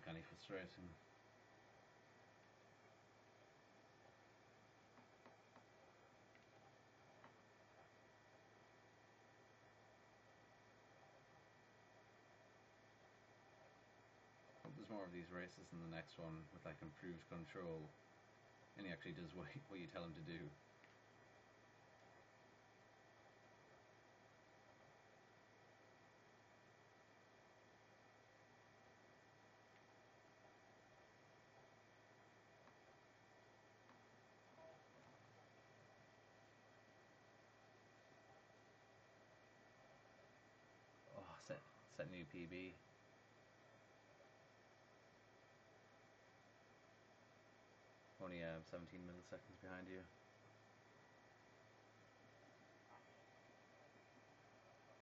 kind of frustrating. Hope there's more of these races in the next one with like improved control, and he actually does what you tell him to do. Oh, set new PB. Only 17 milliseconds behind you.